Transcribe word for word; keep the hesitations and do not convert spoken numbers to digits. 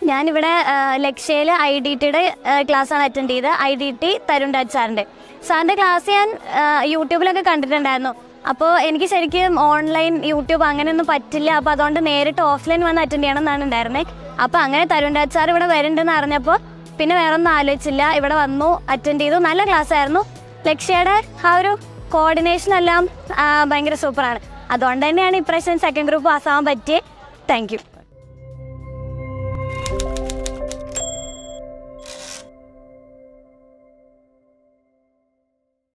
ഞാനിവിടെ ലക്ഷ്യയിൽ I D ടിയുടെ ക്ലാസ്സാണ് അറ്റൻഡ് ചെയ്തത്. I D T Tarun Raj സാറിൻ്റെ സാറിൻ്റെ ക്ലാസ് ഞാൻ യൂട്യൂബിലൊക്കെ കണ്ടിട്ടുണ്ടായിരുന്നു. അപ്പോൾ എനിക്ക് ശരിക്കും ഓൺലൈൻ യൂട്യൂബ് അങ്ങനെയൊന്നും പറ്റില്ല. അപ്പോൾ അതുകൊണ്ട് നേരിട്ട് ഓഫ്ലൈൻ വന്ന് അറ്റൻഡ് ചെയ്യണം എന്നാണ് ഉണ്ടായിരുന്നത്. അപ്പോൾ അങ്ങനെ തരുൺ രാജ് സാർ ഇവിടെ വരുന്നുണ്ടെന്ന് അറിഞ്ഞപ്പോൾ പിന്നെ വേറെ ഒന്നും ആലോചിച്ചില്ല, ഇവിടെ വന്നു, അറ്റൻഡ് ചെയ്തു. നല്ല ക്ലാസ്സായിരുന്നു. ലക്ഷ്യയുടെ ആ ഒരു കോർഡിനേഷൻ എല്ലാം ഭയങ്കര സൂപ്പറാണ്. അതുകൊണ്ട് തന്നെയാണ് ഇപ്രാവശ്യം സെക്കൻഡ് ഗ്രൂപ്പ് പാസ്സാവാൻ പറ്റിയത്. Thank U.